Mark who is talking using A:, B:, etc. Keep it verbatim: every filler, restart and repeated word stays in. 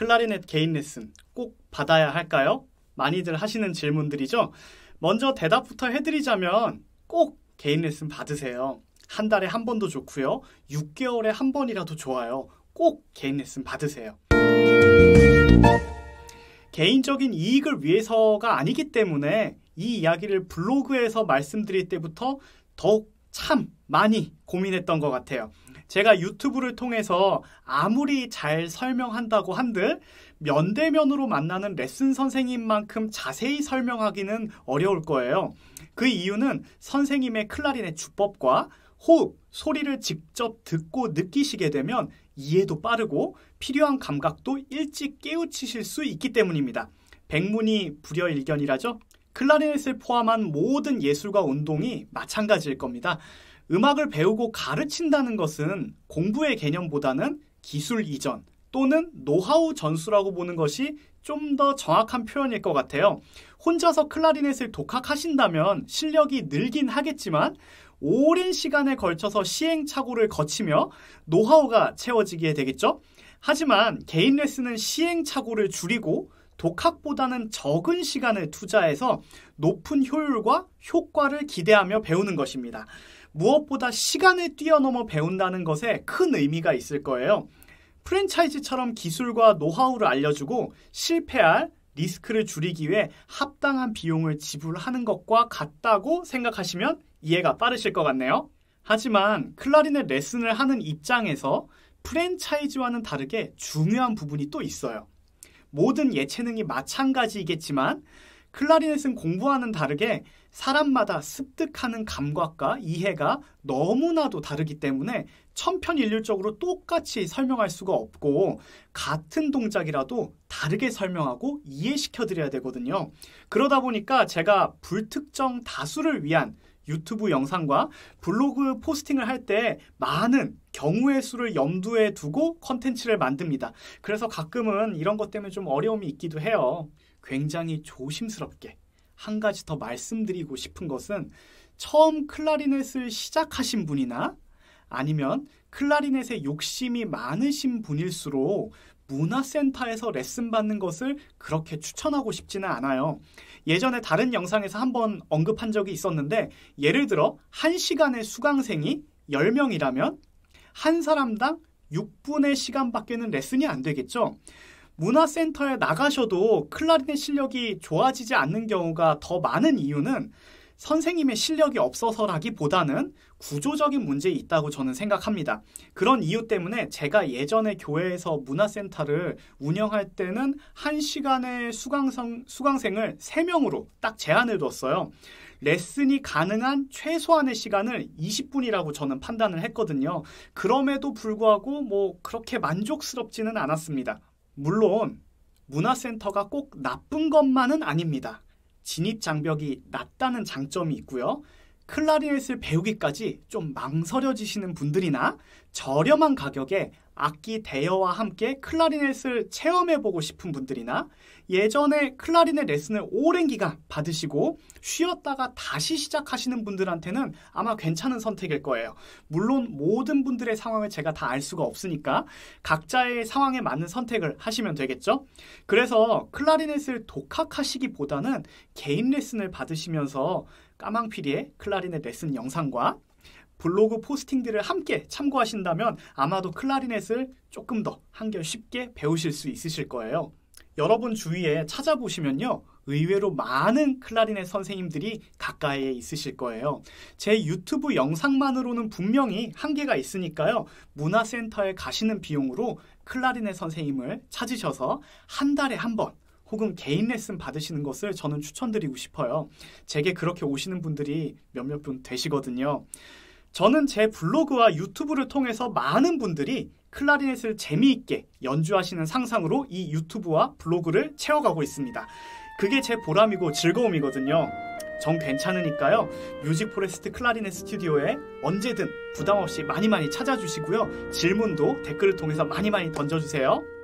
A: 클라리넷 개인 레슨 꼭 받아야 할까요? 많이들 하시는 질문들이죠. 먼저 대답부터 해드리자면 꼭 개인 레슨 받으세요. 한 달에 한 번도 좋고요. 육 개월에 한 번이라도 좋아요. 꼭 개인 레슨 받으세요. 개인적인 이익을 위해서가 아니기 때문에 이 이야기를 블로그에서 말씀드릴 때부터 더욱 참 많이 고민했던 것 같아요. 제가 유튜브를 통해서 아무리 잘 설명한다고 한들 면대면으로 만나는 레슨 선생님만큼 자세히 설명하기는 어려울 거예요. 그 이유는 선생님의 클라리넷 주법과 호흡, 소리를 직접 듣고 느끼시게 되면 이해도 빠르고 필요한 감각도 일찍 깨우치실 수 있기 때문입니다. 백문이 불여일견이라죠? 클라리넷을 포함한 모든 예술과 운동이 마찬가지일 겁니다. 음악을 배우고 가르친다는 것은 공부의 개념보다는 기술 이전 또는 노하우 전수라고 보는 것이 좀 더 정확한 표현일 것 같아요. 혼자서 클라리넷을 독학하신다면 실력이 늘긴 하겠지만 오랜 시간에 걸쳐서 시행착오를 거치며 노하우가 채워지게 되겠죠. 하지만 개인 레슨은 시행착오를 줄이고 독학보다는 적은 시간을 투자해서 높은 효율과 효과를 기대하며 배우는 것입니다. 무엇보다 시간을 뛰어넘어 배운다는 것에 큰 의미가 있을 거예요. 프랜차이즈처럼 기술과 노하우를 알려주고 실패할 리스크를 줄이기 위해 합당한 비용을 지불하는 것과 같다고 생각하시면 이해가 빠르실 것 같네요. 하지만 클라리넷 레슨을 하는 입장에서 프랜차이즈와는 다르게 중요한 부분이 또 있어요. 모든 예체능이 마찬가지이겠지만 클라리넷은 공부와는 다르게 사람마다 습득하는 감각과 이해가 너무나도 다르기 때문에 천편일률적으로 똑같이 설명할 수가 없고 같은 동작이라도 다르게 설명하고 이해시켜드려야 되거든요. 그러다 보니까 제가 불특정 다수를 위한 유튜브 영상과 블로그 포스팅을 할 때 많은 경우의 수를 염두에 두고 컨텐츠를 만듭니다. 그래서 가끔은 이런 것 때문에 좀 어려움이 있기도 해요. 굉장히 조심스럽게 한 가지 더 말씀드리고 싶은 것은 처음 클라리넷을 시작하신 분이나 아니면 클라리넷에 욕심이 많으신 분일수록 문화센터에서 레슨 받는 것을 그렇게 추천하고 싶지는 않아요. 예전에 다른 영상에서 한번 언급한 적이 있었는데 예를 들어 한 시간의 수강생이 열 명이라면 한 사람당 육 분의 시간밖에는 레슨이 안 되겠죠. 문화센터에 나가셔도 클라리넷 실력이 좋아지지 않는 경우가 더 많은 이유는 선생님의 실력이 없어서라기보다는 구조적인 문제가 있다고 저는 생각합니다. 그런 이유 때문에 제가 예전에 교회에서 문화센터를 운영할 때는 한 시간의 수강생, 수강생을 세 명으로 딱 제한을 뒀어요. 레슨이 가능한 최소한의 시간을 이십 분이라고 저는 판단을 했거든요. 그럼에도 불구하고 뭐 그렇게 만족스럽지는 않았습니다. 물론 문화센터가 꼭 나쁜 것만은 아닙니다. 진입 장벽이 낮다는 장점이 있고요. 클라리넷을 배우기까지 좀 망설여지시는 분들이나 저렴한 가격에 악기 대여와 함께 클라리넷을 체험해보고 싶은 분들이나 예전에 클라리넷 레슨을 오랜 기간 받으시고 쉬었다가 다시 시작하시는 분들한테는 아마 괜찮은 선택일 거예요. 물론 모든 분들의 상황을 제가 다 알 수가 없으니까 각자의 상황에 맞는 선택을 하시면 되겠죠. 그래서 클라리넷을 독학하시기보다는 개인 레슨을 받으시면서 까망피리의 클라리넷 레슨 영상과 블로그 포스팅들을 함께 참고하신다면 아마도 클라리넷을 조금 더 한결 쉽게 배우실 수 있으실 거예요. 여러분 주위에 찾아보시면요. 의외로 많은 클라리넷 선생님들이 가까이에 있으실 거예요. 제 유튜브 영상만으로는 분명히 한계가 있으니까요. 문화센터에 가시는 비용으로 클라리넷 선생님을 찾으셔서 한 달에 한 번 혹은 개인 레슨 받으시는 것을 저는 추천드리고 싶어요. 제게 그렇게 오시는 분들이 몇몇 분 되시거든요. 저는 제 블로그와 유튜브를 통해서 많은 분들이 클라리넷을 재미있게 연주하시는 상상으로 이 유튜브와 블로그를 채워가고 있습니다. 그게 제 보람이고 즐거움이거든요. 정 괜찮으니까요. 뮤직포레스트 클라리넷 스튜디오에 언제든 부담없이 많이 많이 찾아주시고요. 질문도 댓글을 통해서 많이 많이 던져주세요.